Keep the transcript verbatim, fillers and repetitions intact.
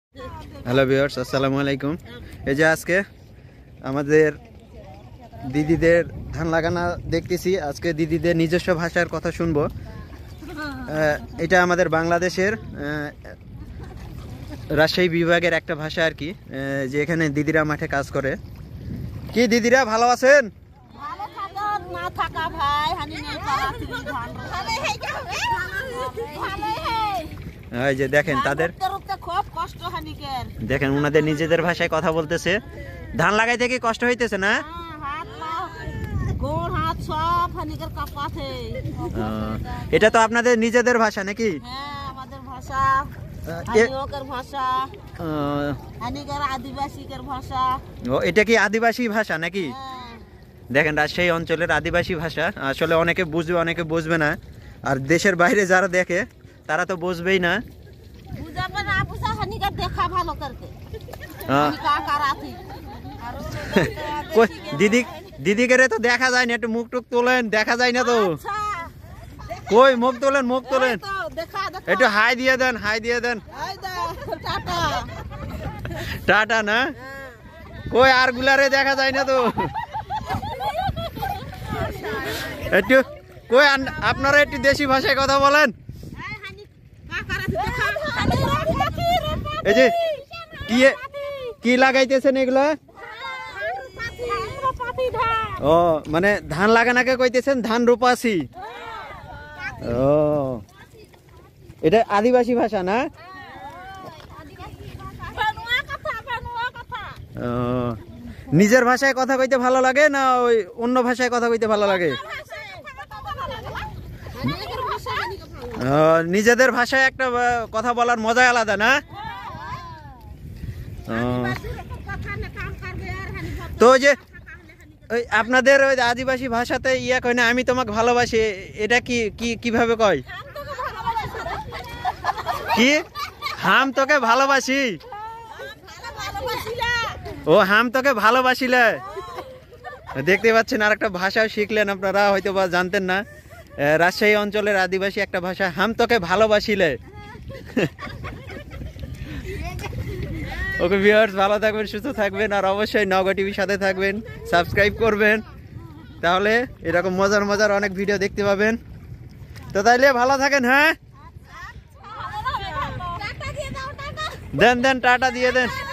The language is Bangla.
হ্যালো ভিউয়ার্স, আসসালামু আলাইকুম। এই যে আজকে আমাদের দিদিদের ধান লাগানো দেখতেছি। আজকে দিদিদের নিজস্ব ভাষার কথা শুনবো। এটা আমাদের বাংলাদেশের রাজশাহী বিভাগের একটা ভাষা আর কি, যে এখানে দিদিরা মাঠে কাজ করে। কি দিদিরা ভালো আছেন? এই যে দেখেন তাদের দেখেন ওনাদের নিজেদের ভাষায় কথা বলতেছে। ধান লাগাইতে কি কষ্ট হইতেছে না? এটা তো আপনাদের নিজেদের ভাষা নাকি? এটা কি আদিবাসী ভাষা নাকি? দেখেন রাজশাহী অঞ্চলের আদিবাসী ভাষা। আসলে অনেকে বুঝবে অনেকে বুঝবে না, আর দেশের বাইরে যারা দেখে তারা তো বুঝবেই না। দিদি দিদিকে তো দেখা যায় না, একটু মুখ টুক তোলেন, দেখা যায় না তো। কই মুখ তোলেন, মুখ তোলেন, একটু হাই দিয়ে দেন, হাই দিয়ে দেন। টাটা না, কই আর গুলারে দেখা যায় না তো। একটু কই আপনারা একটু দেশি ভাষায় কথা বলেন। এই যে কি কি লাগাইতেছেন এগুলা? ও মানে ধান লাগানাকে কইতেছেন ধান রোপাছি। ও এটা আদিবাসী ভাষা না? ও নিজের ভাষায় কথা কইতে ভালো লাগে না ওই অন্য ভাষায় কথা কইতে ভালো লাগে? নিজেদের ভাষায় একটা কথা বলার মজা আলাদা না? তো যে ওই আপনাদের ওই আদিবাসী ভাষাতে ইয়া কয় না আমি তোমাকে ভালোবাসি, এটা কি কি কিভাবে কয়? কি হাম তোকে ভালোবাসি? ও হাম তোকে ভালোবাসিলে। দেখতে পাচ্ছেন আর একটা ভাষাও শিখলেন আপনারা, হয়তো বা জানতেন না। রাজশাহী অঞ্চলের আদিবাসী একটা ভাষা, হাম তোকে ভালোবাসিলে। ওকে ভিউয়ার্স, ভালো থাকবেন, সুস্থ থাকবেন, আর অবশ্যই নওগাঁ টিভির সাথে থাকবেন, সাবস্ক্রাইব করবেন, তাহলে এরকম মজার মজার অনেক ভিডিও দেখতে পাবেন। তো তাইলে ভালো থাকেন। হ্যাঁ দেন দেন টাটা দিয়ে দেন।